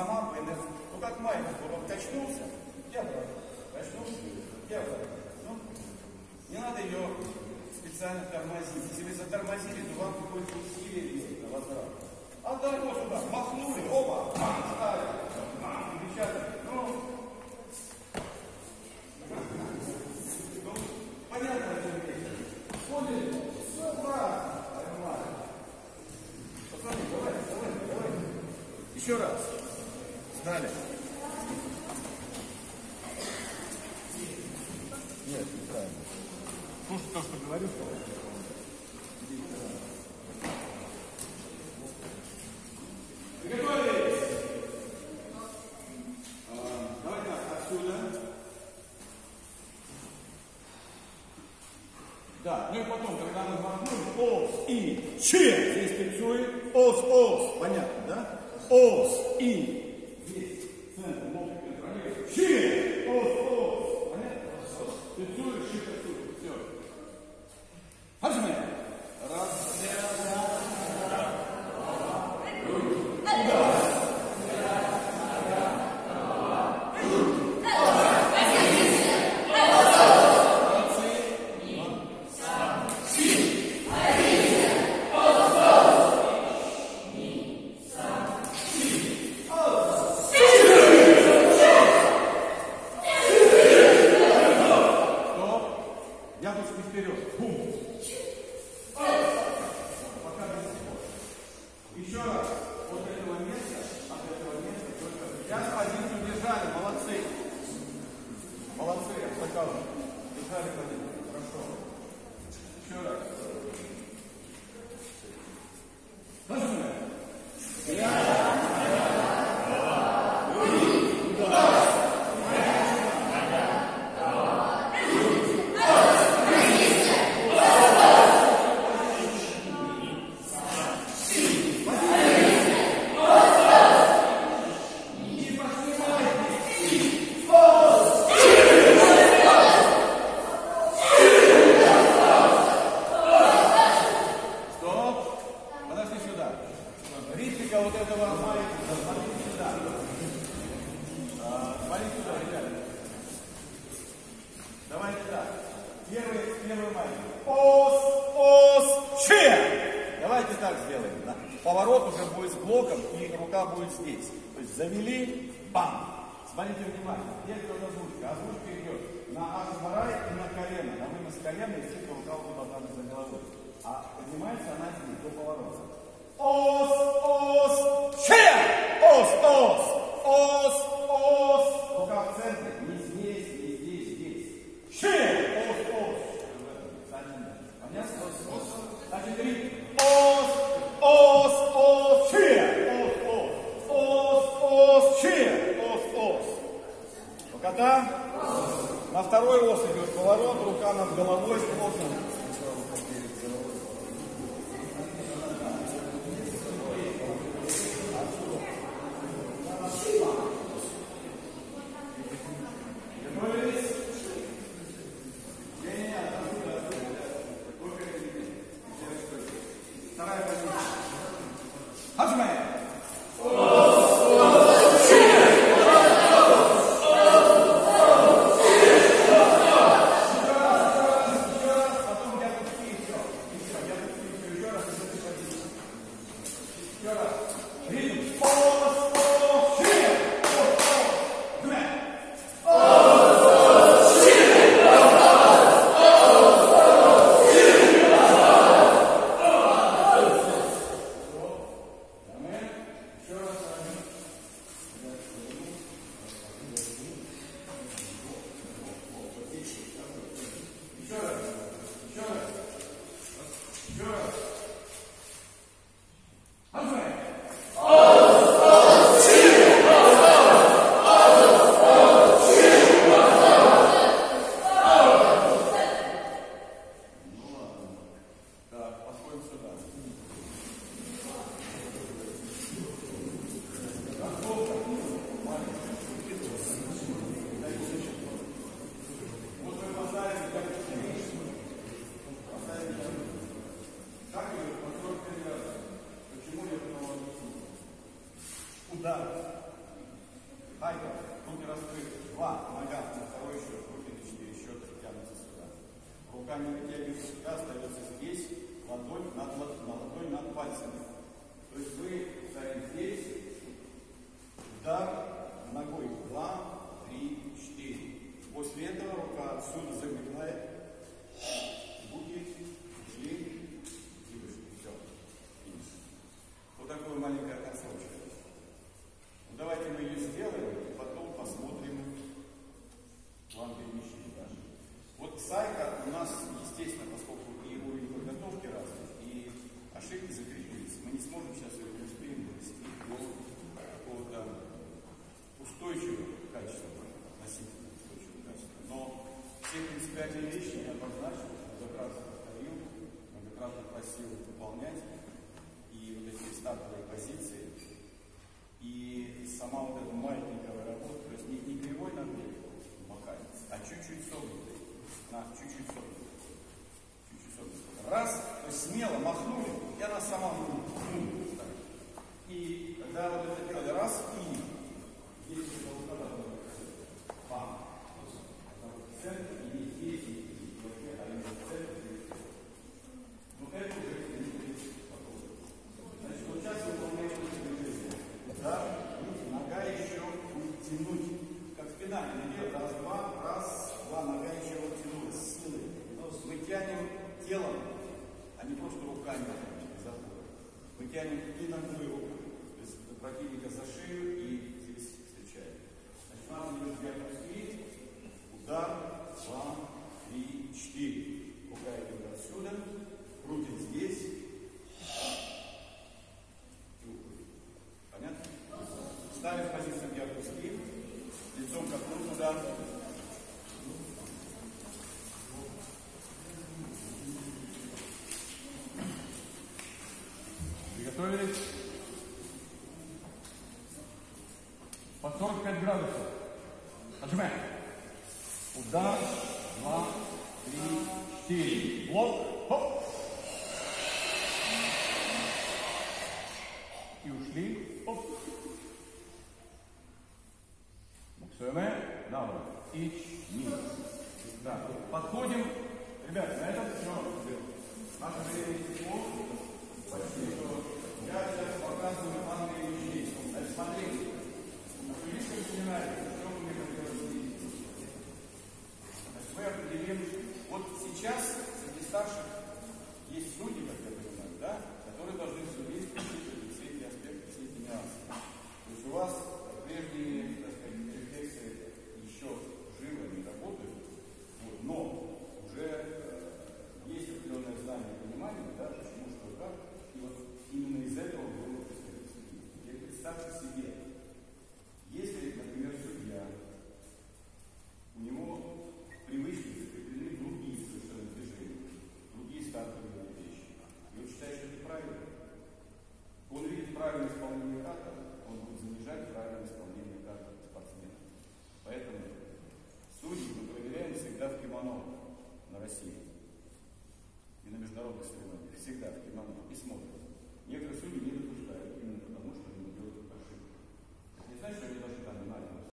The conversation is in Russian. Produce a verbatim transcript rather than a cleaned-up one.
сама по инерции. Ну как маятник, вот качнулся, я брал, качнулся, я брал. Ну, не надо ее специально тормозить. Если вы затормозили, то вам какое-то усилие на возврат. А да, вот сюда, махнули, оба, встали. Девчата, ну, ну, понятно, что здесь. Ходили, все правильно, нормально. Пацаны, давай, давай, давай. Еще раз. Встали. Нет, неправильно. Слушай то, что говорю, что приготовились. А, давай так, отсюда. Да, ну и потом, когда мы махнули, ос и че, здесь пиццует, ос, ос, понятно, да? Ос и здесь центр, локоть контролирует, че, ос, ос, понятно? Пиццует, че, пиццует, все. Пожми. Раз, еще раз, от этого места, от этого места, только сейчас позицию держали, молодцы. Молодцы, я покажу. Держали позицию, хорошо. Еще раз. Нажимаем. Ритмика вот этого маятника, смотрите сюда. А, смотрите сюда, ребята. Давайте так. Первый, первый маятник. Ос, ос, че. Давайте так сделаем. Да? Поворот уже будет с блоком, и рука будет здесь. То есть завели, бам. Смотрите внимательно. Есть озвучка. Озвучка идет на асмарай и на колено. На вынос колена, и все рука уже должна быть за головой. А поднимается она здесь, до поворота. Ос, ос, че! Ос, ос, ос, ос. Рука в центре. Не здесь, не здесь, здесь. Че! Ос, ос. Понятно? Ос, ос. Значит, три. Ос, ос, ос, че! Ос, ос. Ос, ос, че! Ос, ос. Пока там. На второй ос идет поворот, рука над головой с осом. Хайка, руки раскрыты. Два, нога на второй счет, руки на четыре счета тянутся сюда. Рука не вытягивается сюда, остается здесь, ладонь над, на ладонь над пальцами. То есть вы стоим здесь, удар ногой два, три, четыре. После этого рука отсюда замедляет, руки ушли и вышли. Все, финиш. Вот такая маленькая концовочка. Ну, давайте мы ее сделаем, и потом посмотрим план перемещения даже. Вот сайка у нас, естественно, поскольку и уровень подготовки разный, и ошибки закрепились, мы не сможем сейчас ее не успеем довести до какого-то устойчивого качества, относительно устойчивого качества. Но все принципиальные вещи я обозначил, многократно повторил, многократно просил выполнять, и вот эти стартовые позиции, и сама вот эта маятниковая работа, то есть не, не кривой ногой макать, а чуть-чуть согнутый, на чуть-чуть согнутый, чуть-чуть согнутый. Раз, то есть смело махнули, и она сама махнула. И когда вот это делали, раз, и здесь должна быть пам. В центре, и не здесь, и здесь, а именно в центре. Но это уже не потом. Значит, вот сейчас вы выполняете движение. Да, видите, нога еще будет тянуть, как в педали. Раз, два, раз, два, нога еще вот тянулась с силой. Мы тянем телом, а не просто руками из опоры. Мы тянем и ногу, и руку. То есть противника за шею и здесь встречаем. Значит, у нас идет диагностик, удар, два, три, четыре. Рука идет отсюда, руки здесь. Понятно? Ставим в позицию диагностик, лицом как нужно, да. Приготовились? По сорок пять градусов. Отжимаем. Удар. Два, три, четыре. Блок. Хоп. И ушли. Хоп. Буксуем. Давай. И низ. Да. Подходим. Ребята, на этом все. Наше время тепло. Я сейчас показываю план перемещения. Значит, смотрите. Близком семинаре, что мы хотели видеть. Значит, мы определим, вот сейчас среди старших есть люди, как я понимаю, да, которые должны все весь учитывать все эти аспекты, все эти нюансы. То есть у вас прежние, так сказать, рефлексы еще живо не работают, вот, но уже э, есть определенное знание и понимание, да, почему, что, как, и вот именно из этого вы можете исходить. Теперь представьте себе, если, например, судья, у него привычно закреплены другие совершенно движения, другие стартовые вещи, и он считает, что это правильно, он видит правильное исполнение карты, он будет занижать правильное исполнение карты спортсмена. Поэтому судьи мы проверяем всегда в кимоно на России и на международных соревнованиях. Всегда.